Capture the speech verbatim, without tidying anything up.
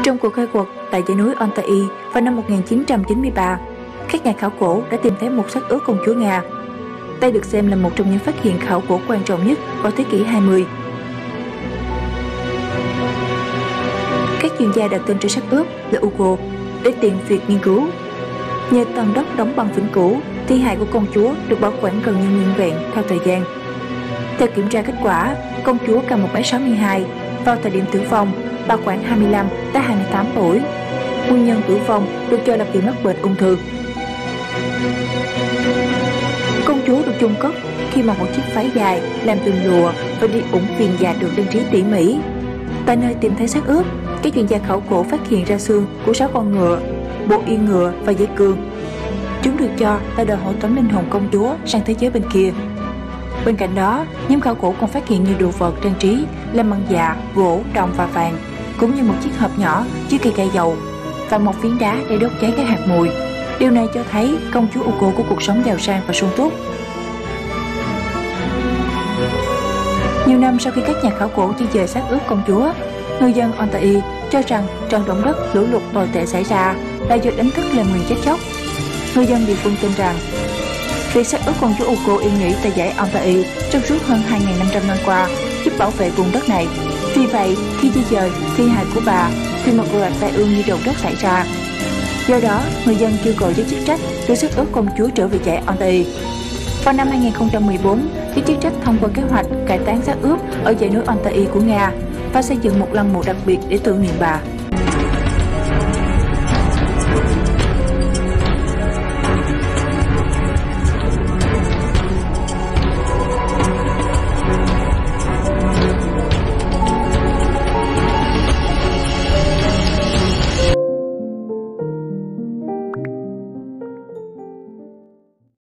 Trong cuộc khai quật tại dãy núi Altai vào năm một nghìn chín trăm chín mươi ba, các nhà khảo cổ đã tìm thấy một xác ướp công chúa Nga. Đây được xem là một trong những phát hiện khảo cổ quan trọng nhất vào thế kỷ hai mươi. Các chuyên gia đặt tên cho xác ướp là Ugo để tiện việc nghiên cứu. Nhờ tầng đất đóng bằng vĩnh cửu, thi hài của công chúa được bảo quản gần như nguyên vẹn theo thời gian. Theo kiểm tra kết quả, công chúa cao một mét sáu mươi hai, vào thời điểm tử vong, bà khoảng hai mươi lăm tới hai mươi tám tuổi. Nguyên nhân tử vong được cho là vì mắc bệnh ung thư. Công chúa được chôn cất khi mặc một chiếc váy dài làm từ lụa và đi ủng viền dạ được trang trí tỉ mỉ. Tại nơi tìm thấy xác ướp, các chuyên gia khảo cổ phát hiện ra xương của sáu con ngựa, bộ yên ngựa và dây cương. Chúng được cho là đòi hộ tống linh hồn công chúa sang thế giới bên kia. Bên cạnh đó, nhóm khảo cổ còn phát hiện nhiều đồ vật trang trí làm bằng dạ, gỗ, đồng và vàng, cũng như một chiếc hộp nhỏ chứa cây cải dầu và một phiến đá để đốt cháy các hạt mùi. Điều này cho thấy công chúa Ugo của cuộc sống giàu sang và sung túc. Nhiều năm sau khi các nhà khảo cổ di dời xác ướp công chúa, người dân Altai cho rằng trận động đất lũ lụt tồi tệ xảy ra là do đánh thức lời nguyền chết chóc. Người dân địa phương tin rằng việc xác ướp công chúa Ugo yên nghỉ tại dãy Altai trong suốt hơn hai nghìn năm trăm năm qua giúp bảo vệ vùng đất này. Vì vậy, khi di dời thi hài của bà thì một loạt tai ương như động đất xảy ra. Do đó, người dân kêu gọi giới chức trách đưa xác ướp công chúa trở về dãy Altai. Vào năm hai nghìn không trăm mười bốn, giới chức trách thông qua kế hoạch cải táng xác ướp ở dãy núi Altai của Nga và xây dựng một lăng mộ đặc biệt để tưởng niệm bà.